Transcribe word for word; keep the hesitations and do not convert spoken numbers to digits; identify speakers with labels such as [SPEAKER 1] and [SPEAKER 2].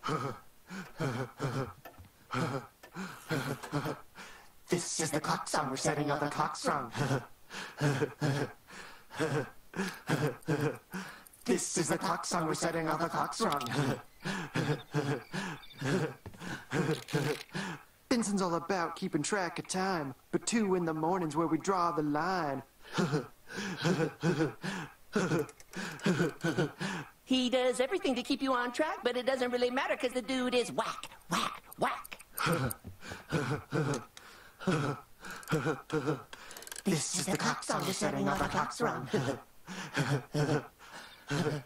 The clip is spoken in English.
[SPEAKER 1] This is the clock song we're setting all the clocks from. This is the clock song we're setting all the clocks from. Benson's all about keeping track of time, but two in the morning's where we draw the line.
[SPEAKER 2] He does everything to keep you on track, but it doesn't really matter because the dude is whack, whack, whack.
[SPEAKER 1] This is the clock song we're setting all the clocks from.